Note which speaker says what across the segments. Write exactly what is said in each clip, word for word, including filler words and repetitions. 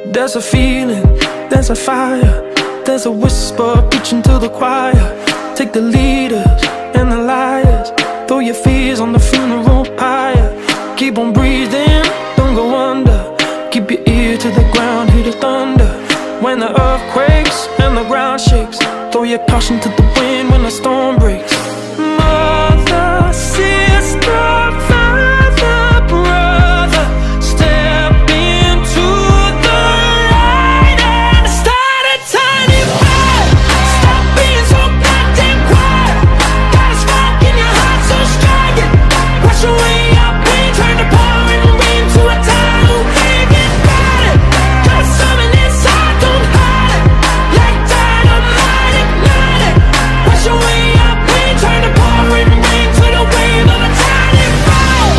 Speaker 1: There's a feeling, there's a fire, there's a whisper preaching to the choir. Take the leaders and the liars, throw your fears on the funeral pyre. Keep on breathing, don't go under. Keep your ear to the ground, hear the thunder. When the earth quakes and the ground shakes, throw your caution to the wind when the storm breaks. Mother, sister, father, brother, step into the light and start a tiny fire. Stop being so goddamn quiet. Got a spark in your heart, so strike it. Wash away your pain, turn the pouring rain to a tidal wave and ride it. Got something inside, don't hide it. Like dynamite, ignite it. Wash away your pain, turn the pouring rain to the wave of a tidal fall.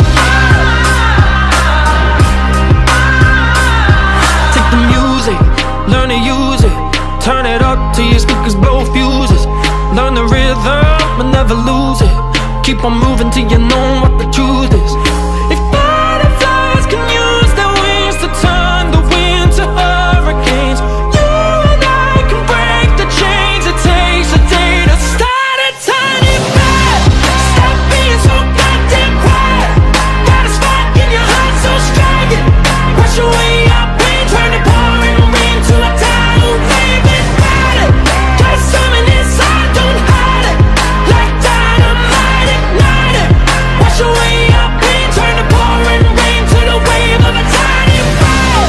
Speaker 1: Take the music, learn to use it. Turn it up till your speakers blow fuses. Learn the rhythm, but never lose it. Keep on moving till you know what the truth is. If butterflies can use their wings to turn the wind to hurricanes, you and I can break the chains. It takes a day to start a tiny fire. Stop being so goddamn quiet. Got a spark in your heart, so strike it. Wash away your pain, turn the pouring rain to a tidal wave and ride it. Got something inside, don't hide it. Like dynamite, ignite it. Wash away your pain, turn the pouring rain to the wave of a tidal fall.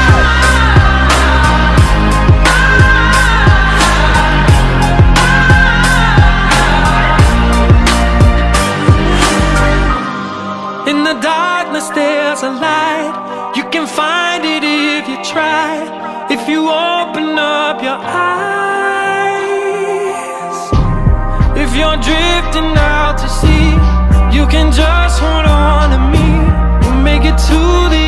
Speaker 1: In the darkness there's a light. You can find it if you try. If you open up your eyes. If you're drifting out to sea, you can just hold on to me. We'll make it to the